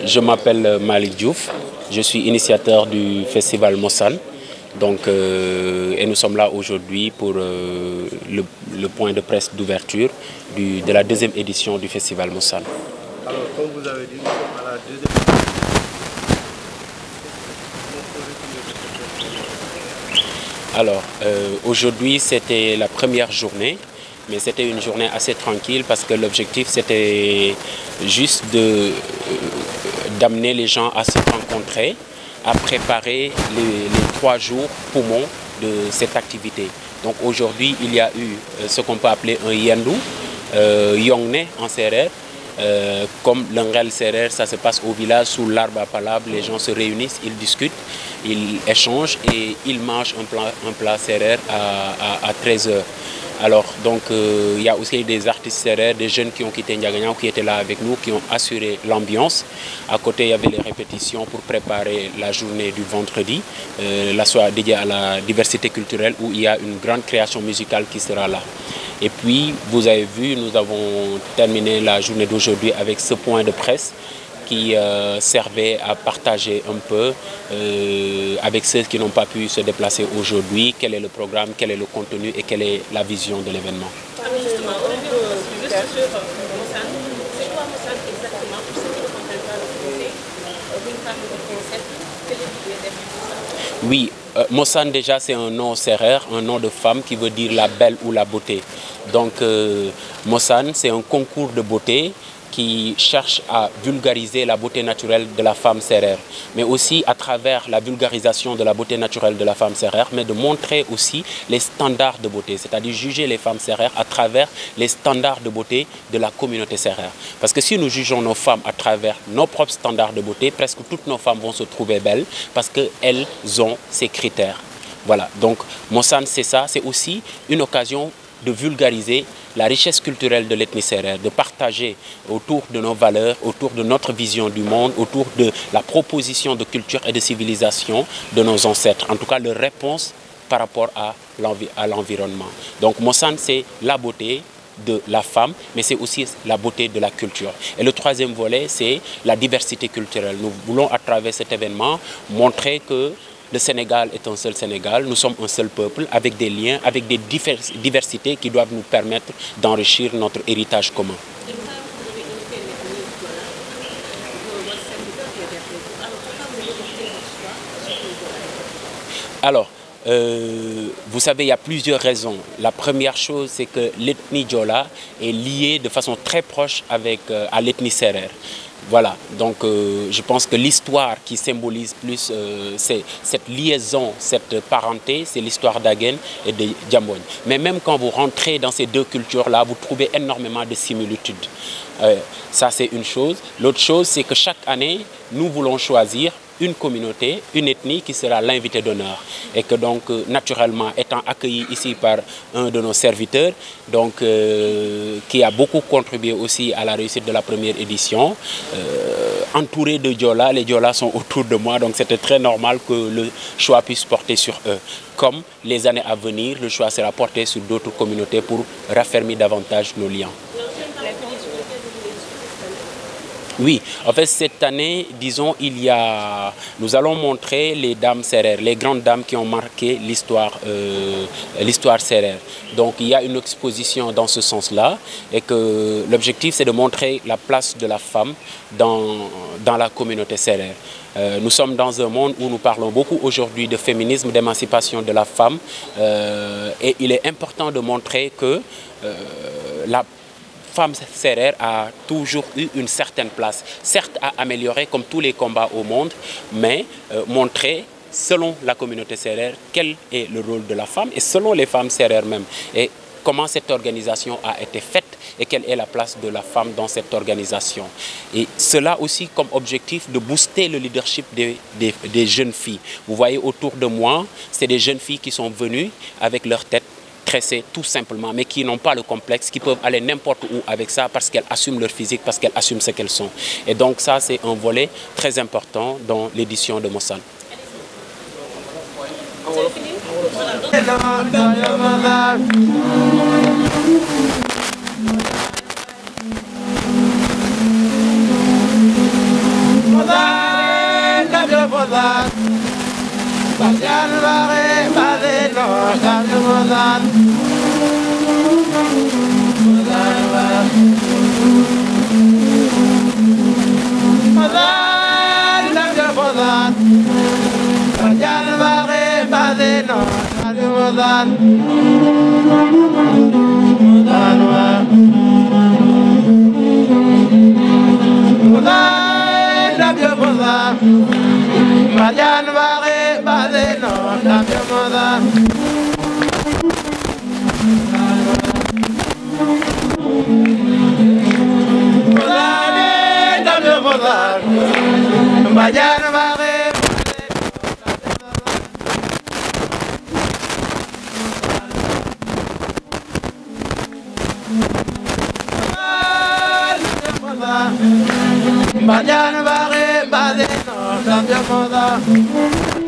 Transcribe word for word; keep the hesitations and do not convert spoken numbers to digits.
je m'appelle Malik Diouf, je suis initiateur du festival Mossan. Donc, euh, et nous sommes là aujourd'hui pour euh, le, le point de presse d'ouverture de la deuxième édition du festival Mossan. Alors, comme vous avez dit, nous sommes à la deuxième édition. Alors, euh, aujourd'hui, c'était la première journée, mais c'était une journée assez tranquille parce que l'objectif, c'était juste de, euh, d'amener les gens à se rencontrer, à préparer les, les trois jours poumons de cette activité. Donc aujourd'hui, il y a eu euh, ce qu'on peut appeler un yendou, euh, yongne en sérère. Euh, comme l'Engel Serer, ça se passe au village sous l'arbre à palabre, les gens se réunissent, ils discutent, ils échangent et ils mangent un plat, un plat Serer à, à, à treize heures. Alors, donc, euh, il y a aussi des artistes Serer, des jeunes qui ont quitté Ndiaganiao, qui étaient là avec nous, qui ont assuré l'ambiance. À côté, il y avait les répétitions pour préparer la journée du vendredi, euh, la soirée dédiée à la diversité culturelle, où il y a une grande création musicale qui sera là. Et puis, vous avez vu, nous avons terminé la journée d'aujourd'hui avec ce point de presse qui euh, servait à partager un peu euh, avec ceux qui n'ont pas pu se déplacer aujourd'hui, quel est le programme, quel est le contenu et quelle est la vision de l'événement. Ah, justement, on peut juste sur Mossan. C'est quoi Mossan exactement pour ceux qui ne comprennent pas le français? Vous nous parlez du concept, quel est l'idée derrière Mossan? Oui, euh, Mossan déjà c'est un nom sérère, un nom de femme qui veut dire la belle ou la beauté. Donc euh, Mossan c'est un concours de beauté qui cherche à vulgariser la beauté naturelle de la femme sérère, mais aussi à travers la vulgarisation de la beauté naturelle de la femme sérère, mais de montrer aussi les standards de beauté, c'est-à-dire juger les femmes sérères à travers les standards de beauté de la communauté sérère. Parce que si nous jugeons nos femmes à travers nos propres standards de beauté, presque toutes nos femmes vont se trouver belles parce qu'elles ont ces critères. Voilà, donc Mossan c'est ça, c'est aussi une occasion de vulgariser la richesse culturelle de l'ethnie sérère, de partager autour de nos valeurs, autour de notre vision du monde, autour de la proposition de culture et de civilisation de nos ancêtres. En tout cas, leur réponse par rapport à l'environnement. Donc Mossan, c'est la beauté de la femme, mais c'est aussi la beauté de la culture. Et le troisième volet, c'est la diversité culturelle. Nous voulons, à travers cet événement, montrer que le Sénégal est un seul Sénégal, nous sommes un seul peuple avec des liens, avec des diversités qui doivent nous permettre d'enrichir notre héritage commun. Alors, euh, vous savez, il y a plusieurs raisons. La première chose, c'est que l'ethnie Diola est liée de façon très proche avec, euh, à l'ethnie sérère. Voilà, donc euh, je pense que l'histoire qui symbolise plus euh, cette liaison, cette parenté, c'est l'histoire d'Agen et de Diambogne. Mais même quand vous rentrez dans ces deux cultures-là, vous trouvez énormément de similitudes. Euh, ça, c'est une chose. L'autre chose, c'est que chaque année, nous voulons choisir une communauté, une ethnie qui sera l'invité d'honneur. Et que donc, euh, naturellement, étant accueilli ici par un de nos serviteurs, donc, euh, qui a beaucoup contribué aussi à la réussite de la première édition, euh, entouré de Diola, les Diola sont autour de moi, donc c'était très normal que le choix puisse porter sur eux. Comme les années à venir, le choix sera porté sur d'autres communautés pour raffermir davantage nos liens. Oui, en fait, cette année, disons, il y a, nous allons montrer les dames sérères, les grandes dames qui ont marqué l'histoire euh, l'histoire sérère. Donc, il y a une exposition dans ce sens-là et que l'objectif, c'est de montrer la place de la femme dans, dans la communauté sérère. Euh, nous sommes dans un monde où nous parlons beaucoup aujourd'hui de féminisme, d'émancipation de la femme euh, et il est important de montrer que euh, la femme sérère a toujours eu une certaine place, certes à améliorer comme tous les combats au monde, mais euh, montrer selon la communauté sérère quel est le rôle de la femme et selon les femmes sérères même. Et comment cette organisation a été faite et quelle est la place de la femme dans cette organisation. Et cela aussi comme objectif de booster le leadership des, des, des jeunes filles. Vous voyez autour de moi, c'est des jeunes filles qui sont venues avec leur tête tressées tout simplement, mais qui n'ont pas le complexe, qui peuvent aller n'importe où avec ça parce qu'elles assument leur physique, parce qu'elles assument ce qu'elles sont. Et donc ça, c'est un volet très important dans l'édition de Mossan. Mozan Mozan wa Mozan Dabyo Mozan Majan Bare Bazeno Dabyo Mozan Mozan Dabyo Mozan Majan Bare Mañana va a rebadir, no cambia moda.